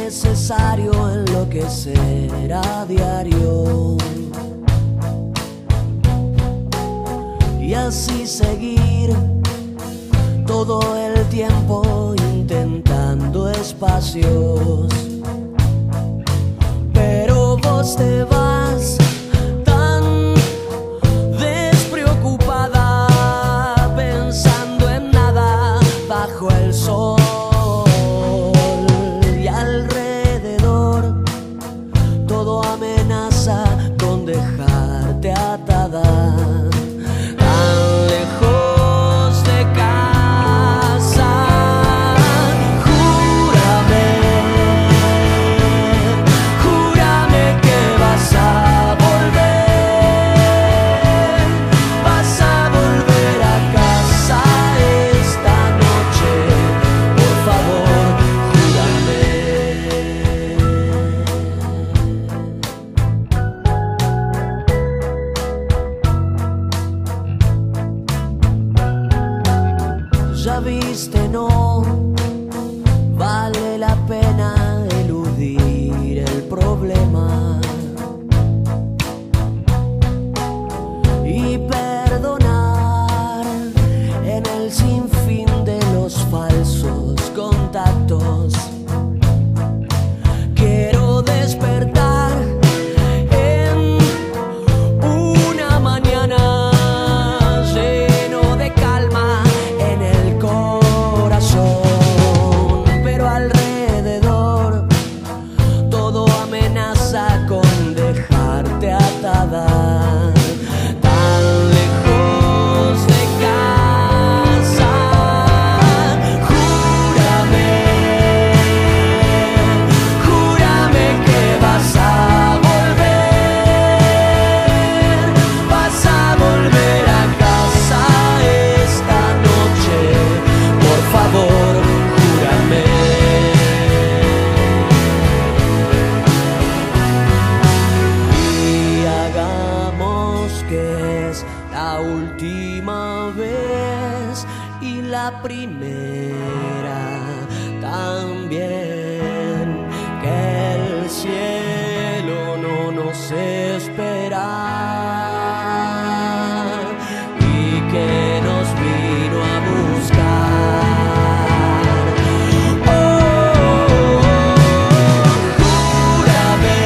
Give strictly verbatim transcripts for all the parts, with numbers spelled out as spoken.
necesario enloquecer a diario y así seguir todo el tiempo intentando espacios. Pero vos te vas tan despreocupada, pensando en nada bajo el sol, y alrededor todo amenaza con dejarte atada. Ya viste, no vale la pena eludir el problema y perdonar en el sinfín de los falsos contactos. Quiero despertar en una mañana lleno de calma, pero alrededor todo amenaza con dejarte atada. Tan lejos de casa, júrame, júrame que vas a volver, vas a volver a casa esta noche, por favor. La última vez y la primera también, que el cielo no nos espera y que nos vino a buscar. Oh, júrame,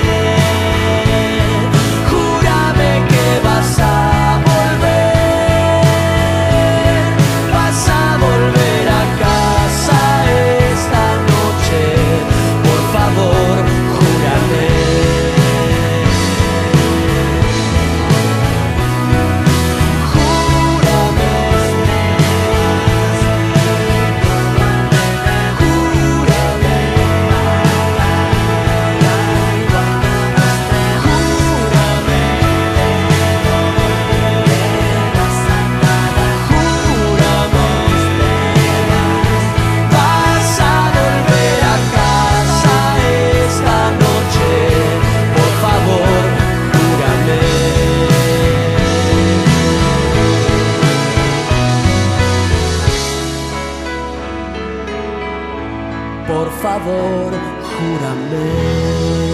júrame que vas a por favor, júrame.